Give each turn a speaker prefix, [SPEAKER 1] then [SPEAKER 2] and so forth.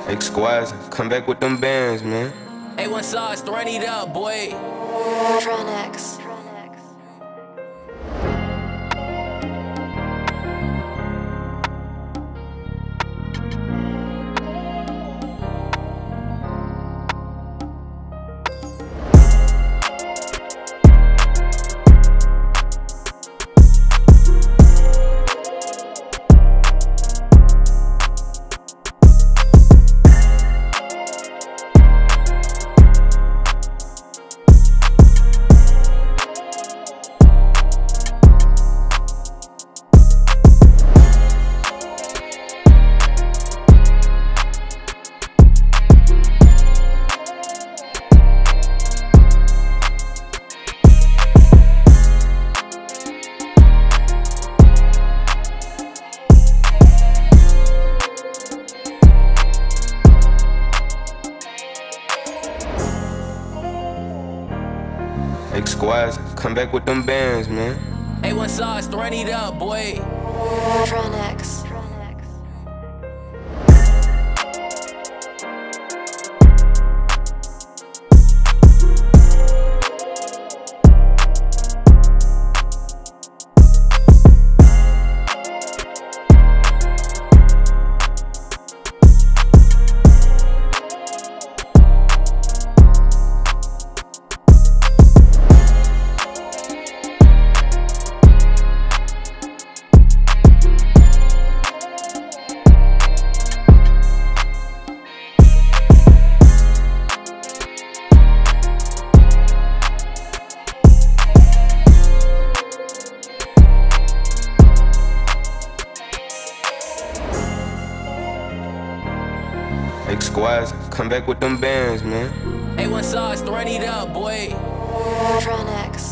[SPEAKER 1] Squads, come back with them bands, man.
[SPEAKER 2] A1 sauce, run it up, boy.
[SPEAKER 3] X.
[SPEAKER 1] Squads, come back with them bands, man.
[SPEAKER 2] A1 sauce, run it up, boy.
[SPEAKER 3] X.
[SPEAKER 1] Squads, come back with them bands, man.
[SPEAKER 2] A1 sauce, run it up, boy.
[SPEAKER 3] X.